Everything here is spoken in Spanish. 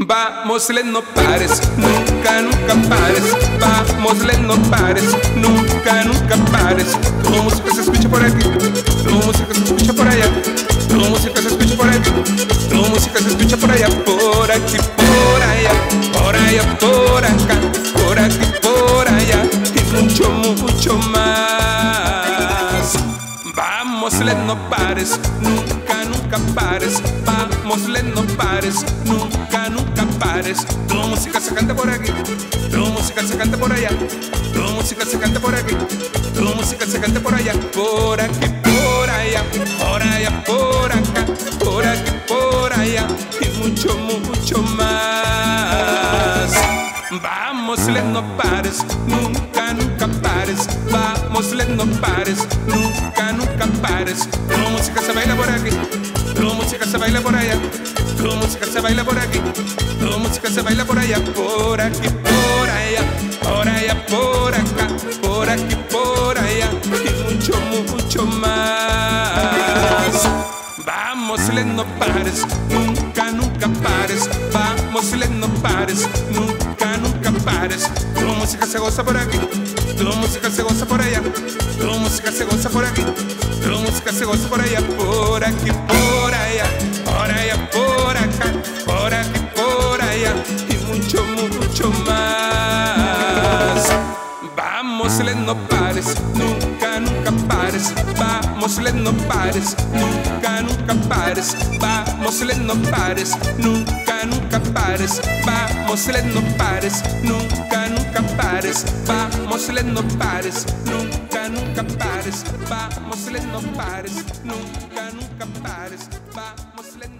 Vamos, no pares, nunca, nunca pares. Vamos, no pares, nunca, nunca pares. Tu música se escucha por aquí, tu música se escucha por allá, tu música se escucha por aquí, tu música se escucha por allá, por aquí, por allá, por allá, por acá, por aquí, por allá y mucho, mucho más. Vamos, no pares, nunca, nunca pares. Vamos, no pares, nunca, nunca pares. Tu música se canta por aquí, tu música se canta por allá, tu música se canta por aquí, tu música se canta por allá, por aquí, por allá, por allá, por acá, por aquí, por allá y mucho, mucho más. Vamos, no pares, nunca, nunca pares. Vamos, no pares, nunca, nunca pares. Tu música se baila por aquí, tu música se baila por allá, tu música se baila por aquí, tu música se baila por allá, por aquí, por allá, por allá, por acá, por aquí, por allá y mucho, mucho más. Vamos, no pares, nunca, nunca pares. Vamos, no pares, nunca, nunca pares. Tu música se goza por aquí, tu música se goza por allá, tu música se goza por aquí, tu música se goza por allá, por aquí, por allá, por allá, por acá, por aquí, por allá y mucho, mucho más. Vamos, no pares, nunca, nunca pares. Vamos, no pares, nunca, nunca pares. Vamos, no pares, nunca, nunca pares. Vamos, no pares, nunca, nunca pares. Vamos, no pares, nunca, nunca pares. Vamos, no pares, nunca, nunca pares. Vamos,